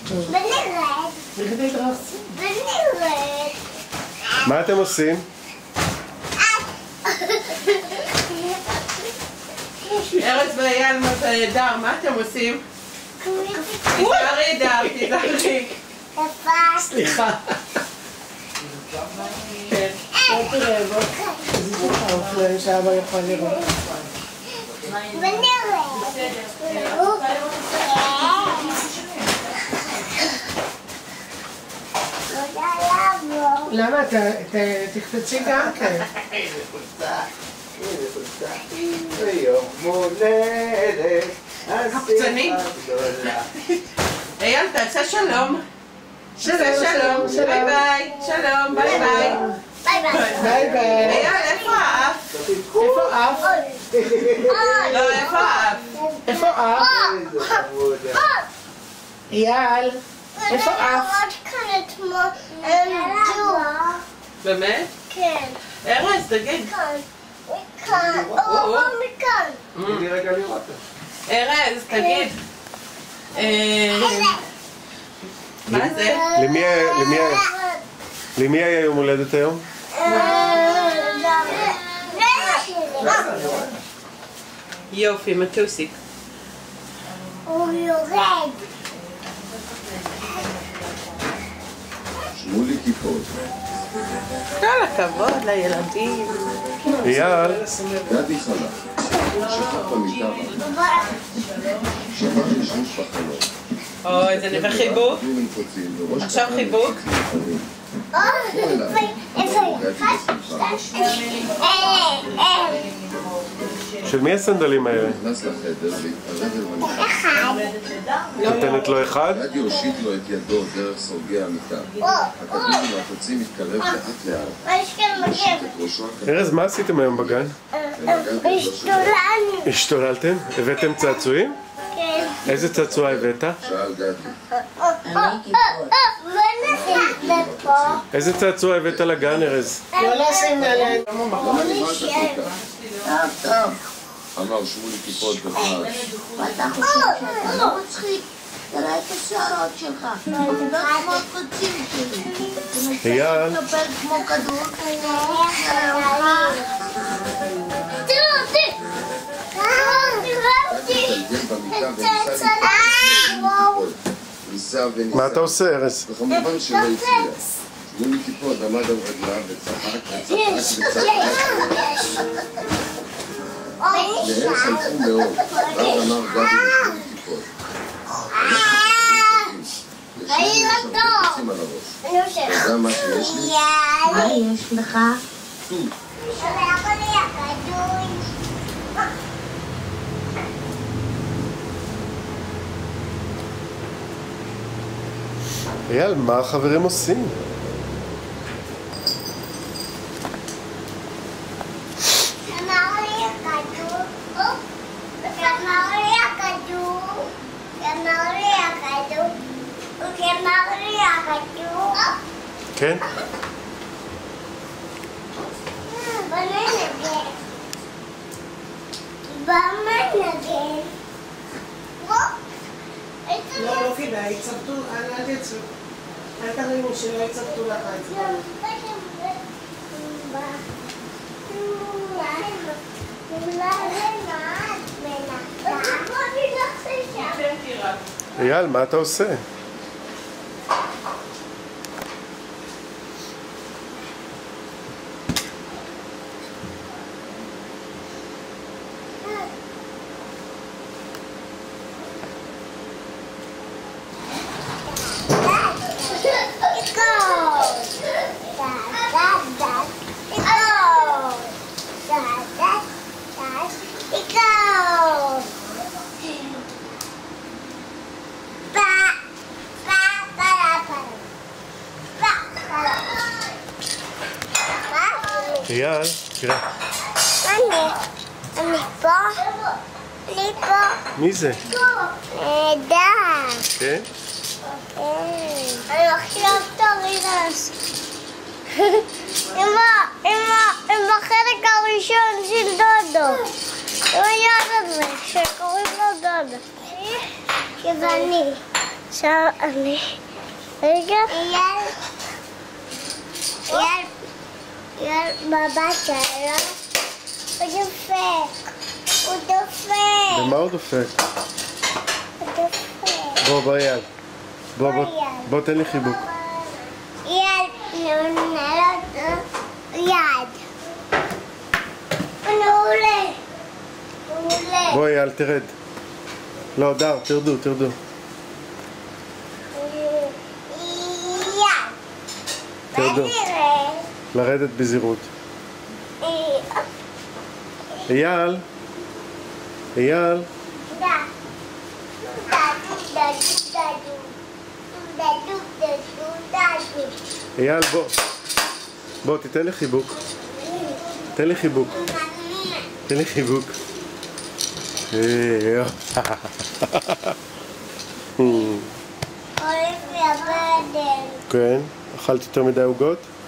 ונרד. מה אתם עושים? ארז ואייל דר, מה אתם עושים? תיזהרי דר, תיזהרי. סליחה. כן. לא תראה בו. זה אופנועים שאבא יכול לראות. למה? תקפצי גם כן. יום מולדת קפצני. אייל, תעשה שלום. שלום. ביי ביי. שלום, ביי ביי. ביי ביי. אייל, איפה האף? איפה אף? לא, איפה האף? איפה אף? אייל, איפה אף? באמת? כן. ארז, תגיד. מכאן. מכאן. תני לי רגע לראות. ארז, תגיד. מה זה? למי היה יום הולדת היום? יופי, מטוסיק. הוא יורד. שמולי כיפות. כל הכבוד לילדים. אייל. גדי חלק. שכב במיטה רבה. שמע ישרוש בחלום. אוי, זה נביא חיבוק. עכשיו חיבוק. של מי הסנדלים האלה? נכנס לחדר והתקרב אל המיטה. נותנת לו אחד? גדי הושיט לו את ידו דרך סורגי המיטה. הכדור מהחצים התקרב לאט לאט. הושיט את ראשו הקטן. ארז, מה עשיתם היום בגן? השתוללנו. השתוללתם? הבאתם צעצועים? כן. איזה צעצוע הבאת? שאל גדי. ונסעת פה. איזה צעצוע הבאת לגן, ארז? לא לשים עליהם. למה נבהלת כל כך? טוב. אמר שמולי כיפות בכלל. ואתה חושב שאתה לא מצחיק? תראה את השערות שלך. אתה כמו הקוצים שלי. אייל. אתה מתנפל כמו כדור. תראו אותי. מה אתה עושה, ארז? וכמובן שלא הצליח. שמולי כיפות עמד על רגליו וצחק וצחק. והם שמחו מאוד. ואז אמר גדי לשמולי כיפות. ראי אותו. אתה יודע מה שיש לי? מה יש לך? טוב. אייל, מה החברים עושים? כן? לא כדאי, יצרתו, אל תצאו. אל תרימו שלא יצרתו לך את זה. אייל, מה אתה עושה? אייל, תראה. אני פה. אני פה. מי זה? דר. כן? אני עכשיו תרירס. עם החלק הראשון של דודו. עם היד הזה שקוראים לו דודו. יווני. עכשיו אני... רגע. אייל, בבת שלו, הוא דופק. הוא דופק. ומה הוא דופק? הוא דופק. בוא, אייל. בוא, תן לי חיבוק. אייל, נעלה אותו יד. הוא מעולה. בוא, אייל, תרד. לא, דר, תרדו. תרדו. לרדת בזהירות. אייל. אייל, בוא, תיתן לי חיבוק. תן לי חיבוק. הולך לי הבדל. כן, אכלת יותר מדי עוגות?